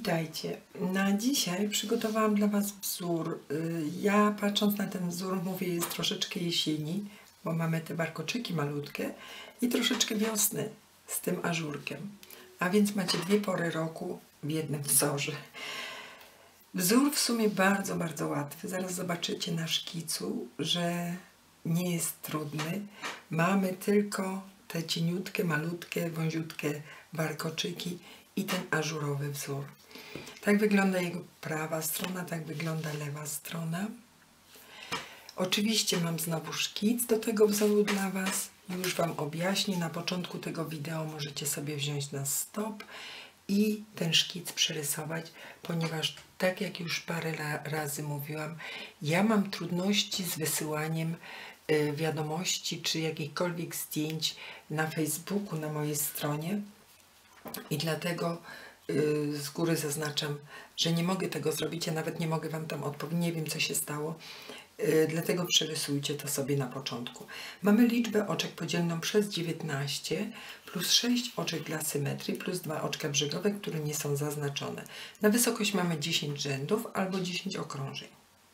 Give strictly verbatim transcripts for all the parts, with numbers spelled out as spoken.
Witajcie. Na dzisiaj przygotowałam dla Was wzór. Ja patrząc na ten wzór mówię, jest troszeczkę jesieni, bo mamy te warkoczyki malutkie i troszeczkę wiosny z tym ażurkiem. A więc macie dwie pory roku w jednym wzorze. Wzór w sumie bardzo, bardzo łatwy. Zaraz zobaczycie na szkicu, że nie jest trudny. Mamy tylko te cieniutkie, malutkie, wąziutkie warkoczyki i ten ażurowy wzór. Tak wygląda jego prawa strona, tak wygląda lewa strona. Oczywiście mam znowu szkic do tego wzoru dla Was. Już Wam objaśnię. Na początku tego wideo możecie sobie wziąć na stop i ten szkic przerysować, ponieważ tak jak już parę razy mówiłam, ja mam trudności z wysyłaniem y, wiadomości czy jakichkolwiek zdjęć na Facebooku, na mojej stronie i dlatego y, z góry zaznaczam, że nie mogę tego zrobić, ja nawet nie mogę Wam tam odpowiedzieć, nie wiem co się stało. Dlatego przerysujcie to sobie na początku. Mamy liczbę oczek podzielną przez dziewiętnaście plus sześć oczek dla symetrii plus dwa oczka brzegowe, które nie są zaznaczone. Na wysokość mamy dziesięć rzędów albo dziesięć okrążeń.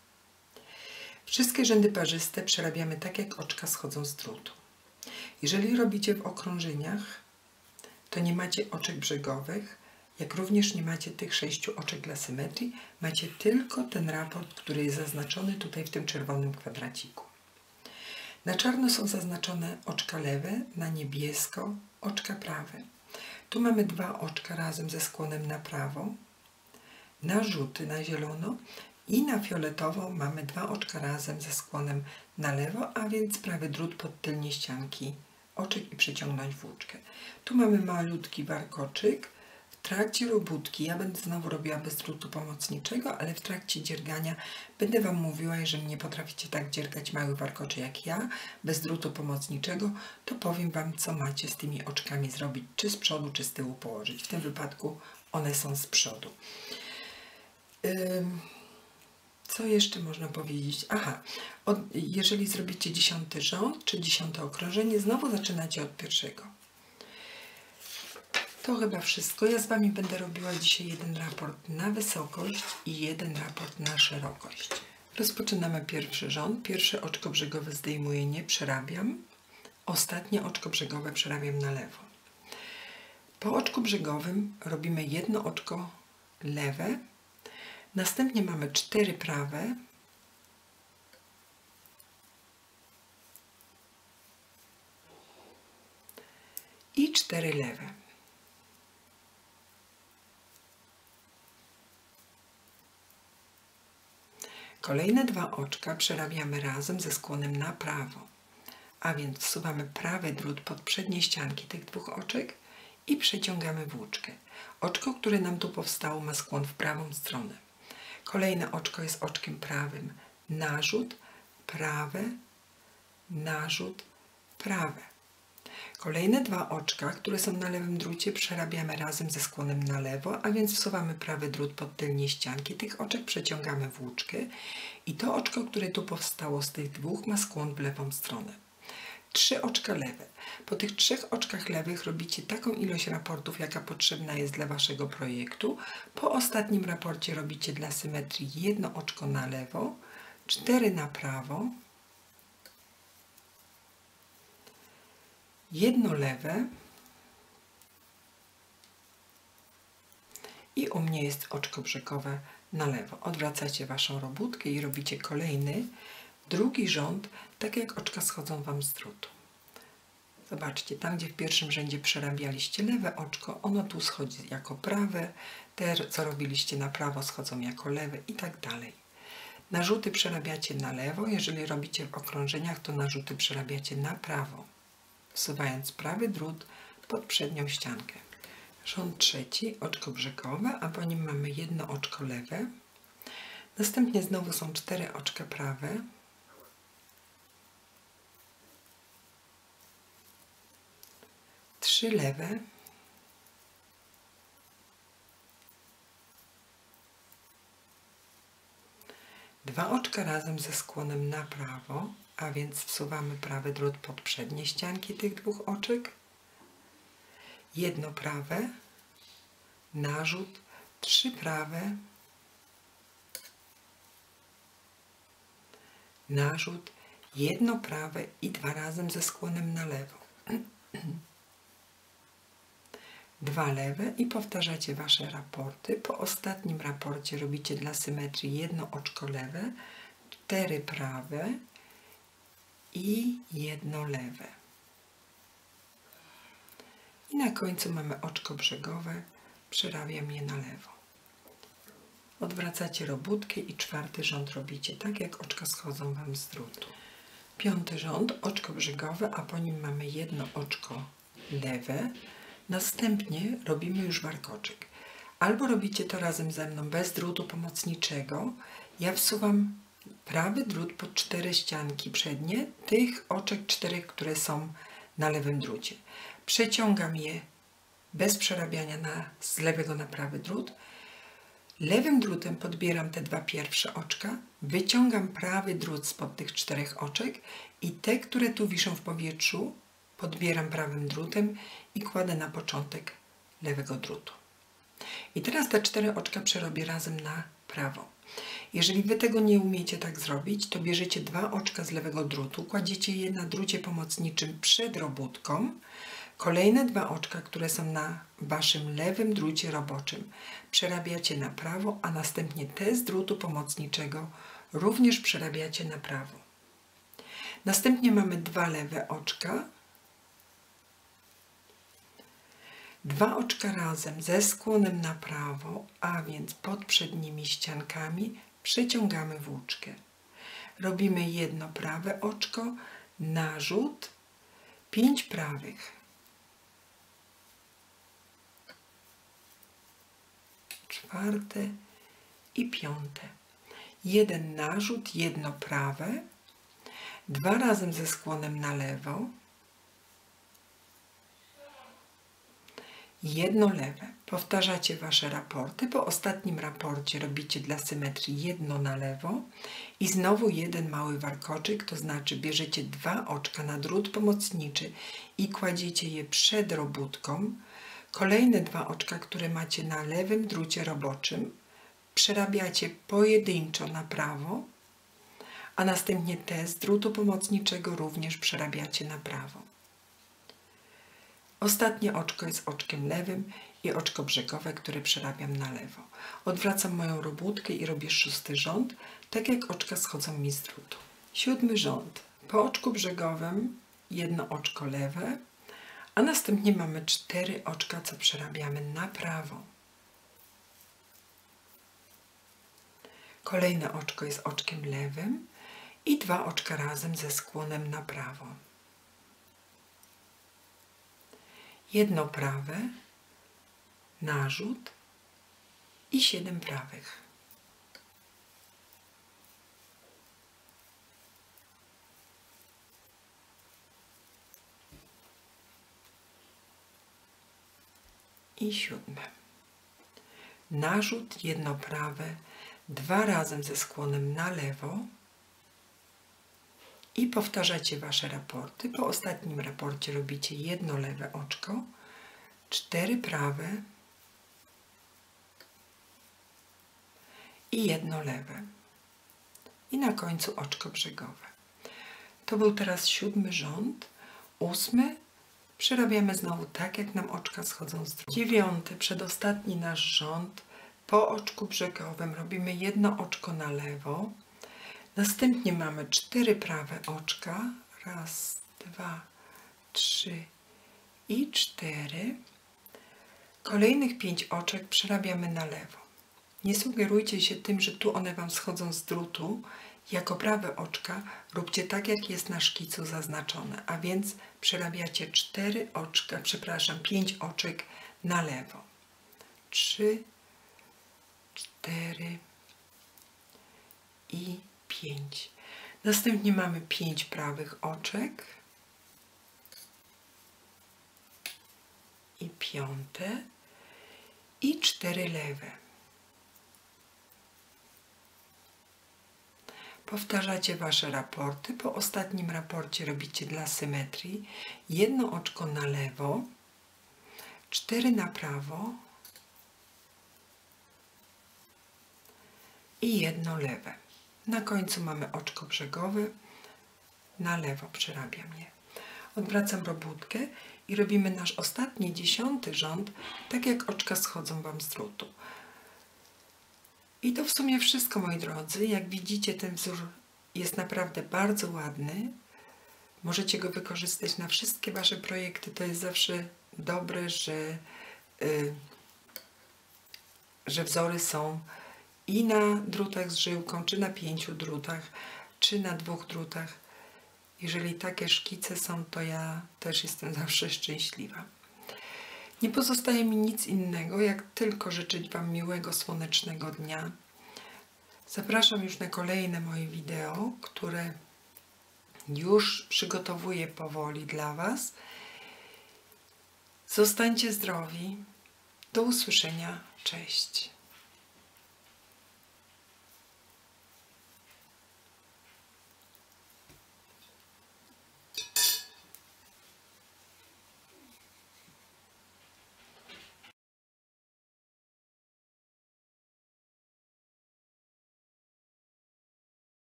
Wszystkie rzędy parzyste przerabiamy tak, jak oczka schodzą z drutu. Jeżeli robicie w okrążeniach, to nie macie oczek brzegowych, jak również nie macie tych sześciu oczek dla symetrii, macie tylko ten raport, który jest zaznaczony tutaj w tym czerwonym kwadraciku. Na czarno są zaznaczone oczka lewe, na niebiesko oczka prawe. Tu mamy dwa oczka razem ze skłonem na prawo, na żółty, na zielono i na fioletowo mamy dwa oczka razem ze skłonem na lewo, a więc prawy drut pod tylnie ścianki oczek i przeciągnąć włóczkę. Tu mamy malutki warkoczyk. W trakcie robótki, ja będę znowu robiła bez drutu pomocniczego, ale w trakcie dziergania będę Wam mówiła, jeżeli nie potraficie tak dziergać mały warkoczy jak ja, bez drutu pomocniczego, to powiem Wam, co macie z tymi oczkami zrobić, czy z przodu, czy z tyłu położyć. W tym wypadku one są z przodu. Ym, co jeszcze można powiedzieć? Aha, od, jeżeli zrobicie dziesiąty rząd, czy dziesiąte okrążenie, znowu zaczynacie od pierwszego. To chyba wszystko. Ja z Wami będę robiła dzisiaj jeden raport na wysokość i jeden raport na szerokość. Rozpoczynamy pierwszy rząd. Pierwsze oczko brzegowe zdejmuję, nie przerabiam. Ostatnie oczko brzegowe przerabiam na lewo. Po oczku brzegowym robimy jedno oczko lewe. Następnie mamy cztery prawe. I cztery lewe. Kolejne dwa oczka przerabiamy razem ze skłonem na prawo, a więc wsuwamy prawy drut pod przednie ścianki tych dwóch oczek i przeciągamy włóczkę. Oczko, które nam tu powstało, ma skłon w prawą stronę. Kolejne oczko jest oczkiem prawym. Narzut, prawe, narzut, prawe. Kolejne dwa oczka, które są na lewym drucie, przerabiamy razem ze skłonem na lewo, a więc wsuwamy prawy drut pod tylnie ścianki tych oczek, przeciągamy włóczkę i to oczko, które tu powstało z tych dwóch, ma skłon w lewą stronę. Trzy oczka lewe. Po tych trzech oczkach lewych robicie taką ilość raportów, jaka potrzebna jest dla Waszego projektu. Po ostatnim raporcie robicie dla symetrii jedno oczko na lewo, cztery na prawo, jedno lewe i u mnie jest oczko brzegowe na lewo. Odwracacie Waszą robótkę i robicie kolejny, drugi rząd, tak jak oczka schodzą Wam z drutu. Zobaczcie, tam gdzie w pierwszym rzędzie przerabialiście lewe oczko, ono tu schodzi jako prawe, te co robiliście na prawo schodzą jako lewe i tak dalej. Narzuty przerabiacie na lewo, jeżeli robicie w okrążeniach, to narzuty przerabiacie na prawo, wsuwając prawy drut pod przednią ściankę. Rząd trzeci, oczko brzegowe, a po nim mamy jedno oczko lewe. Następnie znowu są cztery oczka prawe. Trzy lewe. Dwa oczka razem ze skłonem na prawo, a więc wsuwamy prawy drut pod przednie ścianki tych dwóch oczek. Jedno prawe, narzut, trzy prawe, narzut, jedno prawe i dwa razem ze skłonem na lewo. Dwa lewe i powtarzacie wasze raporty. Po ostatnim raporcie robicie dla symetrii jedno oczko lewe, cztery prawe i jedno lewe. I na końcu mamy oczko brzegowe, przerabiam je na lewo. Odwracacie robótkę i czwarty rząd robicie tak, jak oczka schodzą wam z drutu. Piąty rząd, oczko brzegowe, a po nim mamy jedno oczko lewe. Następnie robimy już warkoczyk. Albo robicie to razem ze mną bez drutu pomocniczego. Ja wsuwam prawy drut pod cztery ścianki przednie, tych oczek czterech, które są na lewym drucie. Przeciągam je bez przerabiania na, z lewego na prawy drut. Lewym drutem podbieram te dwa pierwsze oczka, wyciągam prawy drut spod tych czterech oczek i te, które tu wiszą w powietrzu, podbieram prawym drutem i kładę na początek lewego drutu. I teraz te cztery oczka przerobię razem na prawo. Jeżeli wy tego nie umiecie tak zrobić, to bierzecie dwa oczka z lewego drutu, kładziecie je na drucie pomocniczym przed robótką. Kolejne dwa oczka, które są na waszym lewym drucie roboczym, przerabiacie na prawo, a następnie te z drutu pomocniczego również przerabiacie na prawo. Następnie mamy dwa lewe oczka, dwa oczka razem ze skłonem na prawo, a więc pod przednimi ściankami przeciągamy włóczkę. Robimy jedno prawe oczko, narzut, pięć prawych. Czwarte i piąte. Jeden narzut, jedno prawe, dwa razem ze skłonem na lewo, jedno lewe. Powtarzacie wasze raporty. Po ostatnim raporcie robicie dla symetrii jedno na lewo i znowu jeden mały warkoczyk, to znaczy bierzecie dwa oczka na drut pomocniczy i kładziecie je przed robótką. Kolejne dwa oczka, które macie na lewym drucie roboczym, przerabiacie pojedynczo na prawo, a następnie te z drutu pomocniczego również przerabiacie na prawo. Ostatnie oczko jest oczkiem lewym i oczko brzegowe, które przerabiam na lewo. Odwracam moją robótkę i robię szósty rząd, tak jak oczka schodzą mi z drutu. Siódmy rząd. Po oczku brzegowym jedno oczko lewe, a następnie mamy cztery oczka, co przerabiamy na prawo. Kolejne oczko jest oczkiem lewym i dwa oczka razem ze skłonem na prawo. Jedno prawe, narzut i siedem prawych. I siódme. Narzut, jedno prawe, dwa razem ze skłonem na lewo i powtarzacie wasze raporty. Po ostatnim raporcie robicie jedno lewe oczko, cztery prawe i jedno lewe. I na końcu oczko brzegowe. To był teraz siódmy rząd. Ósmy przerabiamy znowu tak, jak nam oczka schodzą z drugiej. Dziewiąty, przedostatni nasz rząd. Po oczku brzegowym robimy jedno oczko na lewo. Następnie mamy cztery prawe oczka. Raz, dwa, trzy i cztery. Kolejnych pięć oczek przerabiamy na lewo. Nie sugerujcie się tym, że tu one wam schodzą z drutu. Jako prawe oczka róbcie tak, jak jest na szkicu zaznaczone, a więc przerabiacie cztery oczka, przepraszam, pięć oczek na lewo. Trzy, cztery i pięć. Następnie mamy pięć prawych oczek i piąte i cztery lewe. Powtarzacie wasze raporty. Po ostatnim raporcie robicie dla symetrii jedno oczko na lewo, cztery na prawo i jedno lewe. Na końcu mamy oczko brzegowe, na lewo przerabiam je. Odwracam robótkę i robimy nasz ostatni, dziesiąty rząd, tak jak oczka schodzą Wam z drutu. I to w sumie wszystko, moi drodzy. Jak widzicie, ten wzór jest naprawdę bardzo ładny. Możecie go wykorzystać na wszystkie Wasze projekty. To jest zawsze dobre, że, yy, że wzory są i na drutach z żyłką, czy na pięciu drutach, czy na dwóch drutach. Jeżeli takie szkice są, to ja też jestem zawsze szczęśliwa. Nie pozostaje mi nic innego, jak tylko życzyć Wam miłego, słonecznego dnia. Zapraszam już na kolejne moje wideo, które już przygotowuję powoli dla Was. Zostańcie zdrowi. Do usłyszenia. Cześć.